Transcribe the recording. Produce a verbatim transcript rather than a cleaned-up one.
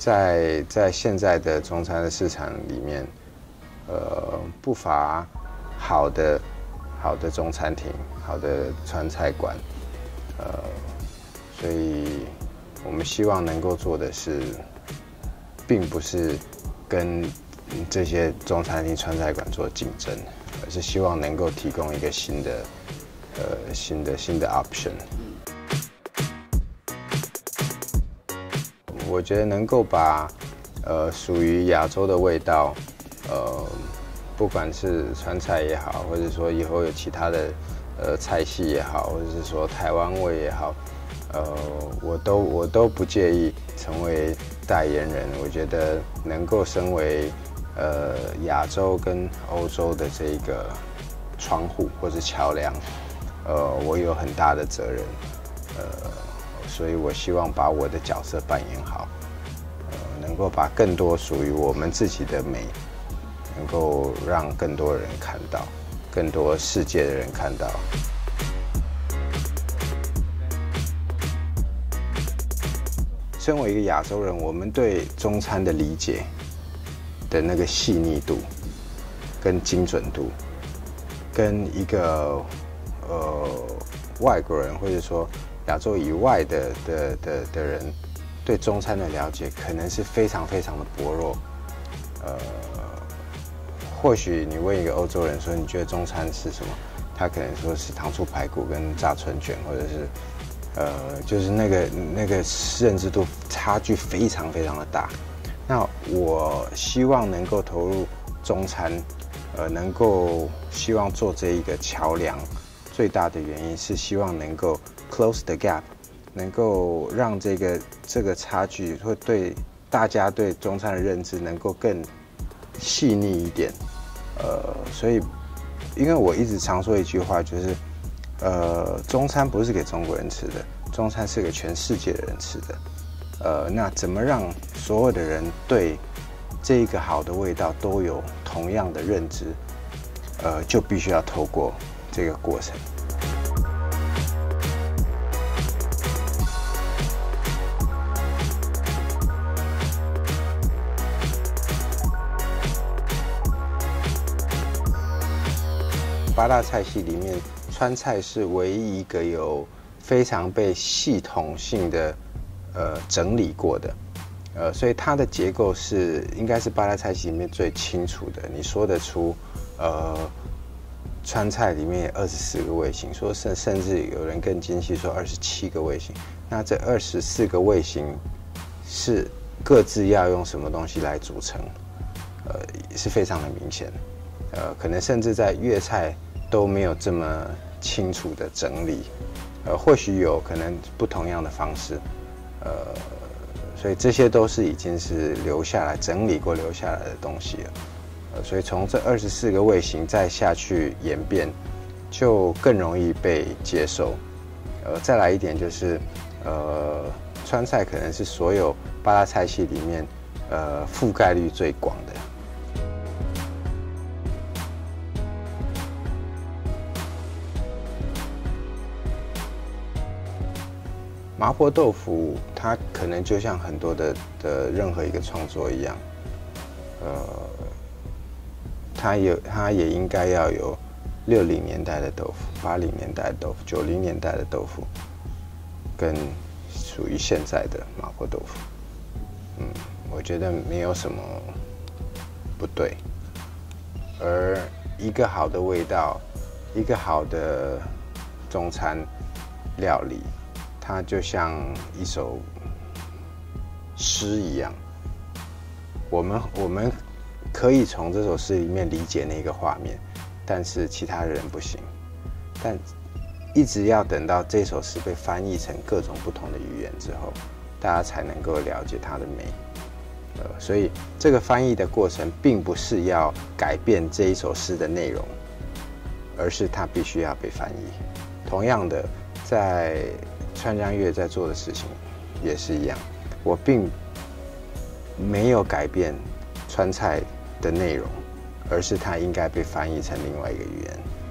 在在现在的中餐的市场里面，呃，不乏好的好的中餐厅、好的川菜馆，呃，所以我们希望能够做的是，并不是跟这些中餐厅、川菜馆做竞争，而是希望能够提供一个新的。呃，新的新的 option， 我觉得能够把呃属于亚洲的味道，呃，不管是川菜也好，或者说以后有其他的呃菜系也好，或者是说台湾味也好，呃，我都我都不介意成为代言人。我觉得能够身为呃亚洲跟欧洲的这个窗户或是桥梁。呃，我有很大的责任，呃，所以我希望把我的角色扮演好，呃，能够把更多属于我们自己的美，能够让更多人看到，更多世界的人看到。身为一个亚洲人，我们对中餐的理解的那个细腻度、跟精准度，跟一个。呃，外国人或者说亚洲以外的的的的人对中餐的了解，可能是非常非常的薄弱。呃，或许你问一个欧洲人说你觉得中餐是什么，他可能说是糖醋排骨跟炸春卷，或者是呃，就是那个那个认知度差距非常非常的大。那我希望能够投入中餐，呃，能够希望做这一个桥梁。最大的原因是希望能够 close the gap， 能够让这个这个差距会对大家对中餐的认知能够更细腻一点。呃，所以因为我一直常说一句话，就是呃，中餐不是给中国人吃的，中餐是给全世界的人吃的。呃，那怎么让所有的人对这一个好的味道都有同样的认知？呃，就必须要透过这个过程。八大菜系里面，川菜是唯一一个有非常被系统性的呃整理过的，呃，所以它的结构是应该是八大菜系里面最清楚的。你说得出，呃。川菜里面二十四个味型，说甚甚至有人更精细说二十七个味型。那这二十四个味型是各自要用什么东西来组成，呃，是非常的明显。呃，可能甚至在粤菜都没有这么清楚的整理。呃，或许有可能不同样的方式，呃，所以这些都是已经是留下来整理过留下来的东西了。呃，所以从这二十四个味型再下去演变，就更容易被接受。呃，再来一点就是，呃，川菜可能是所有八大菜系里面，呃，覆盖率最广的。麻婆豆腐，它可能就像很多的的任何一个创作一样，呃。它有，它也应该要有六零年代的豆腐、八零年代的豆腐、九零年代的豆腐，跟属于现在的麻婆豆腐。嗯，我觉得没有什么不对。而一个好的味道，一个好的中餐料理，它就像一首诗一样。我们我们。可以从这首诗里面理解那个画面，但是其他人不行。但一直要等到这首诗被翻译成各种不同的语言之后，大家才能够了解它的美。呃，所以这个翻译的过程并不是要改变这一首诗的内容，而是它必须要被翻译。同样的，在川江粤在做的事情也是一样，我并没有改变川菜的内容，而是它应该被翻译成另外一个语言。